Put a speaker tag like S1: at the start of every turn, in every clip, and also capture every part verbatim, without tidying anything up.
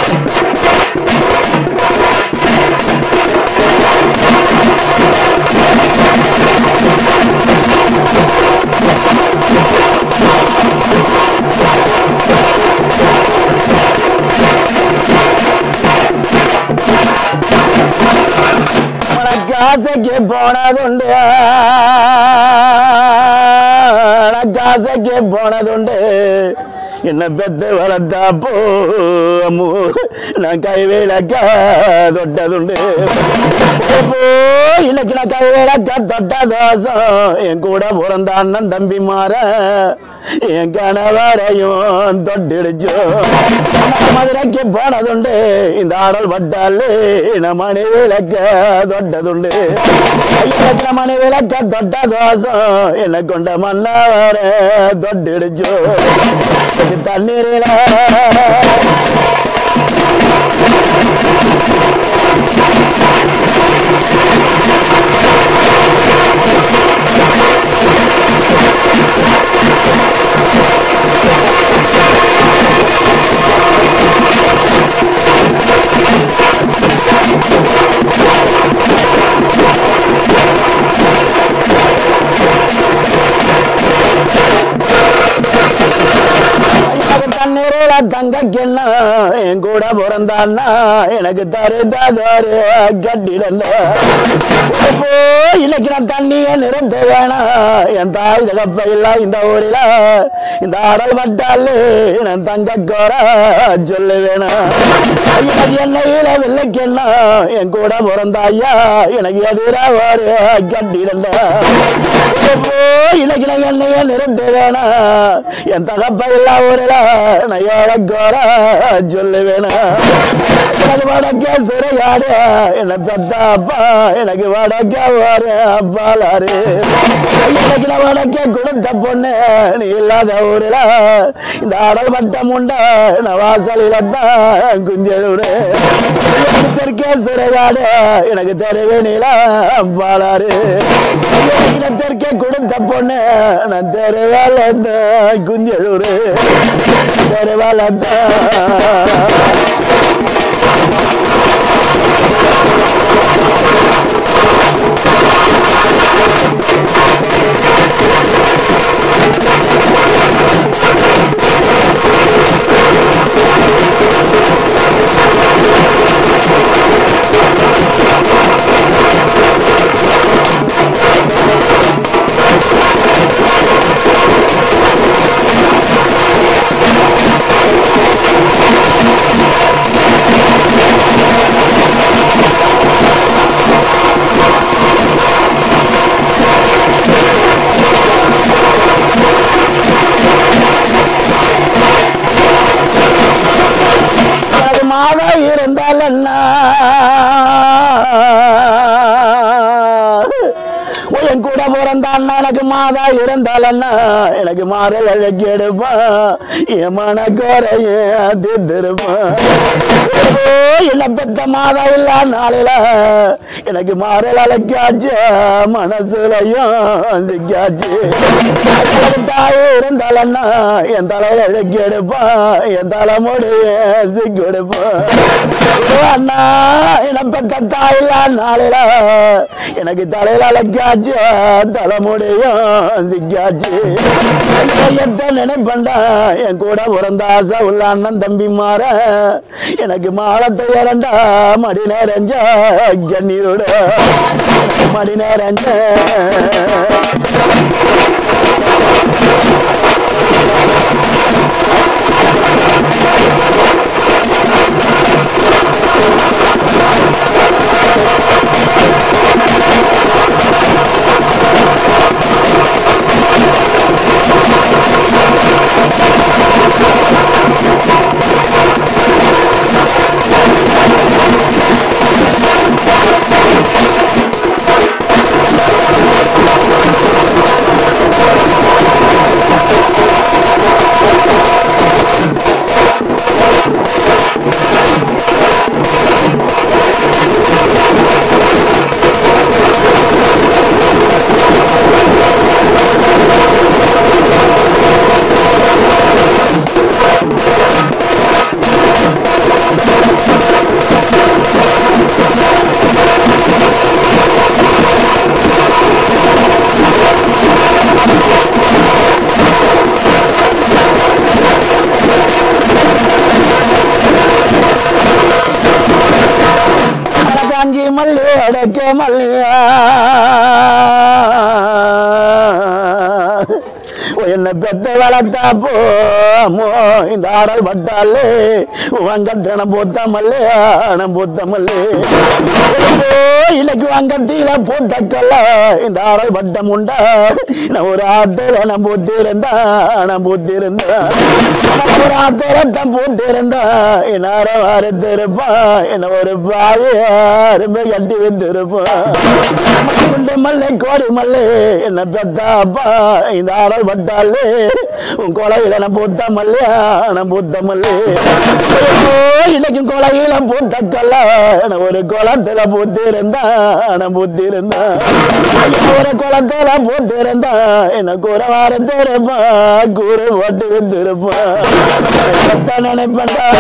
S1: காசைக்கு போனதுண்டு காசைக்கு போனதுண்டு என்ன பெத்து வளர்த்தாப்போ அம்மு நான் கைவேலக்கா தொட்டதுண்டு இன்னைக்கு நான் கைவேலக்கா தொட்ட தோசம் என் கூட பிறந்த அண்ணன் தம்பி மாற என் கணவரையும் தொட்டிடுச்சோ மதுரைக்கு போனதுண்டு இந்த ஆடல் பட்டாலே நான் மணி விளக்க தொட்டதுண்டு மணி விளக்க தொட்ட தோசம் என்னை கொண்ட மன்னவர தொட்டிடுச்சோ தண்ணீரில தங்கக்கிண்ண என் கூட பிறந்தான்னா எனக்கு தருதாரு கட்டிடல இன்னைக்கு நான் தண்ணிய நிறுத்த வேணாம் என் தாய் தகப்ப இல்ல இந்த ஊரில இந்த ஆடல் பட்டாலே நான் தங்க கோர சொல்ல வேணாம் எனக்கு என்னையில வெள்ளைக்கிண்ண என் கூட பிறந்த ஐயா எனக்கு எதிரா ஒரு கட்டிடல இன்னைக்கு நான் என்னைய நிறுத்த வேணாம் என் தகப்ப இல்ல ஊரில நான் கோர சொல்ல வேணாம் எனக்கு வடக்க சிறையாடு என்ன பெத்தாப்பா எனக்கு வடக்க வாரு அப்பாலாரு எனக்கு நான் வடக்க கொடுத்த பொண்ணு நீ இல்லாத ஊரில இந்த ஆடல் பட்டம் உண்டா நான் வாசலில தான் குஞ்செழுடு எனக்கு தெற்கே சிறையாடு எனக்கு தெருவேணில அப்பாலாரு எனக்கு தெற்கே கொடுத்த பொண்ணு நான் தெருவேல குஞ்செழுடு தெருவேல மாதா இருந்தால் என்ன என் கூட பிறந்த அண்ணா எனக்கு மாதா இருந்தால் அண்ணா எனக்கு மாறல் அழகி எடுப்பான் என் மனக்கோரைய தீர்த்திருப்பான் என்ன பெத்த மாதா இல்ல நாளில எனக்கு மாறல் அழைக்காச்சு மனசுலையும் சிக்காச்சு தாய் இருந்தால் அண்ணா என் தலையில அழகி எடுப்பான் என் தலைமுடிய சிக்கு எடுப்பான் அண்ணா என்ன பெத்த தாய் இல்ல நாளில எனக்கு தலையில அழைக்காச்சு தலைமுடியும் சிக்காச்சு நினைப்பண்டா என் கூட பிறந்த ஆசை உள்ள அண்ணன் தம்பி மாற எனக்கு மாலத்தை இரண்டா மடி நேரஞ்ச கண்ணீரோட மடி நேரஞ்ச அடக்க மல்லியா என்ன பெத்த வளர்த்தா போமோ இந்த ஆடல் பட்டாலே வங்கத்தினம் பூத்த மல்லையா நம் பூத்த மல்லே இலக்கு வங்கத்தில பூத்த கொல்ல இந்த ஆடல் பட்டம் உண்டா நான் ஒரு ஆத்திர நான் பூத்திருந்தா நான் பூத்திருந்தா ஒரு ஆத்திரத்தம் பூத்திருந்தா என்னார வாரத்திருப்பா என்ன ஒரு பாவியாருமே கட்டி வைத்திருப்பான் மல்லை கோடி மல்லை என்ன பெத்தாப்பா இந்த ஆடல் பட்டாலே உன் கொலையில நான் பூத்த மல்லையா நான் பூத்த மல்லே இன்னைக்கு கொலையில பூத்த கொல்ல ஒரு குளத்துல பூத்திருந்தா நான் பூத்திருந்தா ஒரு குளத்துல பூத்திருந்தா என்ன கூற வாரத்திருப்பா கூற ஓட்டு வித்திருப்பா நினைப்பா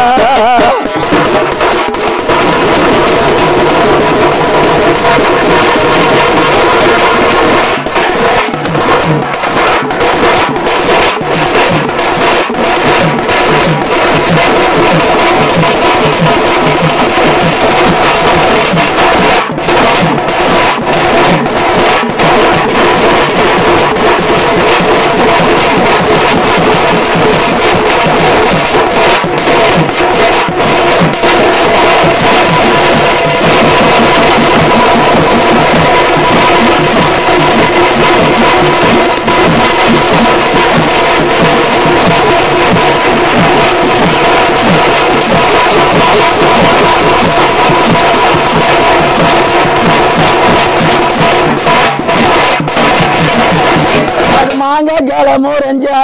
S1: மாங்க கிளமுறைஞ்சா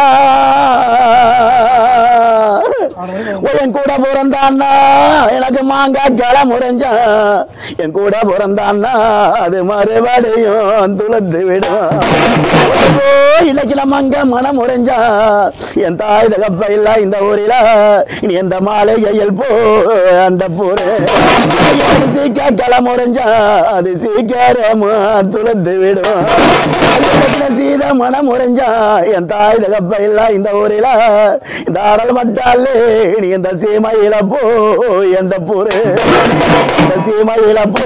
S1: என் கூட பிறந்தான்னா எனக்கு மாங்கா கிளமுறைஞ்சா என் கூட பிறந்தான்னா அது மறுபடியும் துளத்து விடும் இன்னைக்கு நம்ம அங்க மனம் உறைஞ்சா என் தாய் தகப்ப இல்ல இந்த ஊரில இனி எந்த மாளிகையில் போ அந்த போரு சீக்க கிளமுறைஞ்சா அது சீக்கிரமா துளத்து விடும் சீத மனம் உறைஞ்சா என் தாய் தகப்ப இல்ல இந்த ஊரில இந்த ஆடல் மட்டாலே நீ இந்த சீமையில போ எந்த போரு இந்த சீமையில போ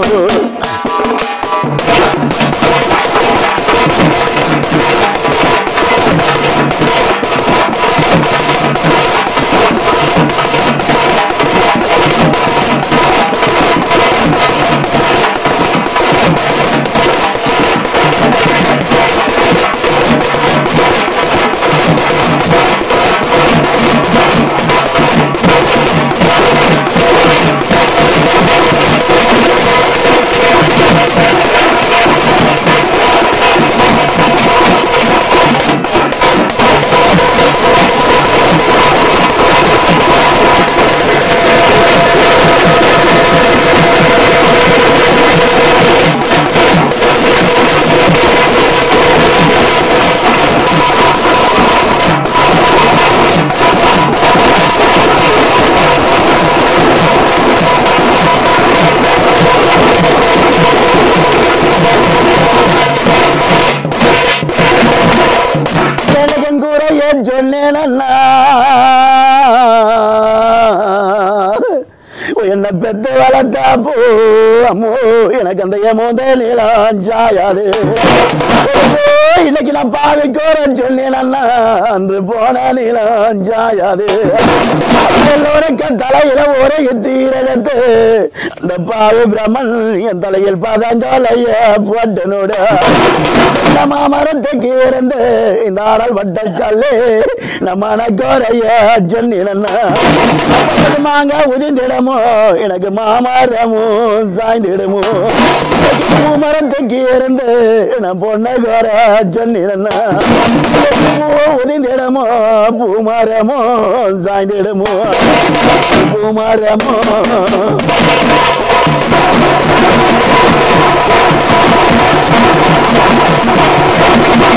S1: என்ன பெத்து வளர்த்தா போ அம்மோ எனக்கு அந்த ஏமோத நீளாஞ்சாயாது இன்னைக்கு நான் பாவி கோர சொன்னேன் அன்று போன நீளாஞ்சாயாது எல்லோருக்க தலையில ஒரே தீரெடுத்து அந்த பாவி பிரம்மன் என் தலையில் பதங்களைய போட்டனோட மாமரத்துக்கு இருந்து இந்த ஆடல் வட்ட கல்லு நம்ம கோரைய சொன்னேன் மாங்க உதிந்திடமோ எனக்கு மாமரமும் சாய்ந்திடுமோ மரத்துக்கு இருந்து நான் பொண்ணை கோர சொன்னேன் உதிந்திடமோ பூமரமோ சாய்ந்திடுமோ பூமரமோ
S2: Thank you.